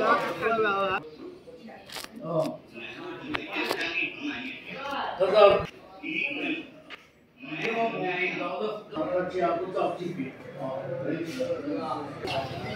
哦。他说，因为我老的吃不着这边，哦，